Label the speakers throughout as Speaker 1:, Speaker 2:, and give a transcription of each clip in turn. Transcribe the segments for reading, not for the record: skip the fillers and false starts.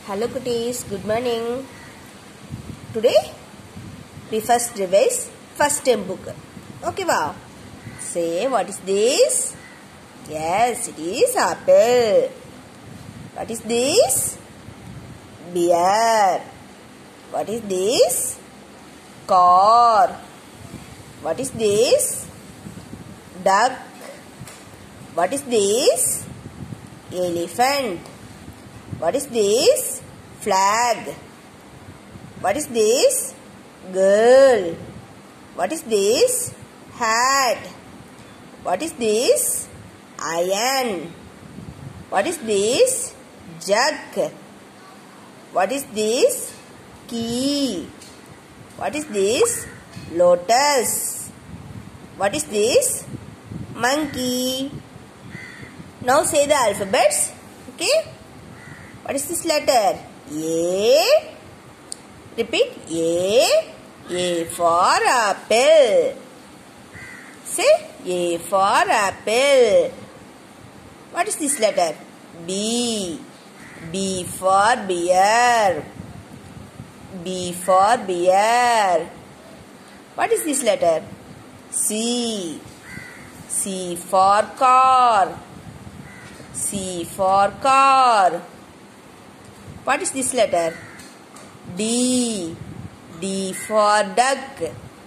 Speaker 1: Hello cuties, good morning. Today we first revise first term book. Okay, wow. Say, what is this? Yes, it is apple. What is this? Bear. What is this? Car. What is this? Duck. What is this? Elephant. What is this? Flag. What is this? Girl. What is this? Hat. What is this? Iron. What is this? Jug. What is this? Key. What is this? Lotus. What is this? Monkey. Now say the alphabets. Okay. What is this letter? A. Repeat. A. A for apple. Say A for apple. What is this letter? B. B for bear. B for bear. What is this letter? C. C for car. C for car. What is this letter? D. D for duck.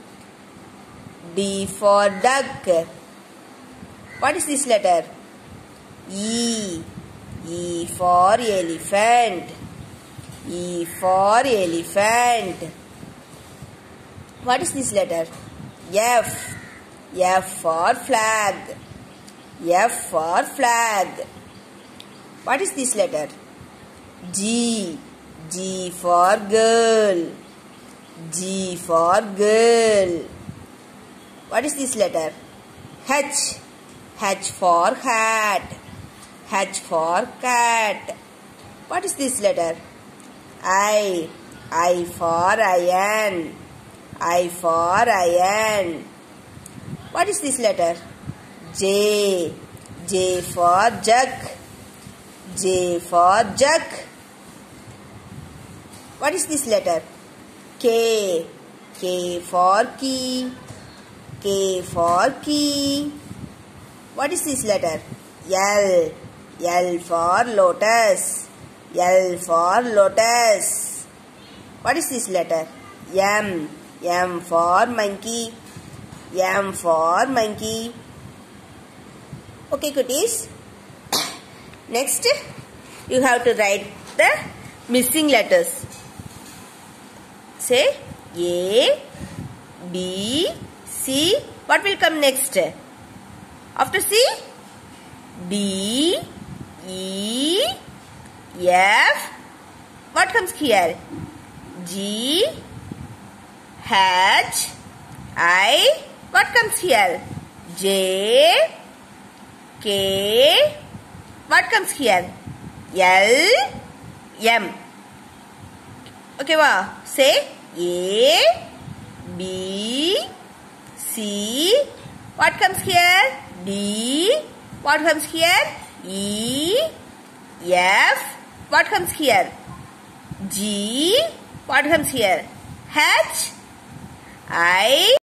Speaker 1: D for duck. What is this letter? E. E for elephant. E for elephant. What is this letter? F. F for flag. F for flag. What is this letter? G. G for girl. G for girl. What is this letter? H. H for hat. H for cat. What is this letter? I. I for iron. I for iron. What is this letter? J. J for jug. J for jug. What is this letter? K. K for key. K for key. What is this letter? L. L for lotus. L for lotus. What is this letter? M. M for monkey. M for monkey. Okay, cuties. Next, you have to write the missing letters. Say A, B, C. What will come next? After C? D, E, F. What comes here? G, H, I. What comes here? J, K. What comes here? L, M. Okay, wow. Say A, B, C. What comes here? D. What comes here? E, F. What comes here? G. What comes here? H, I.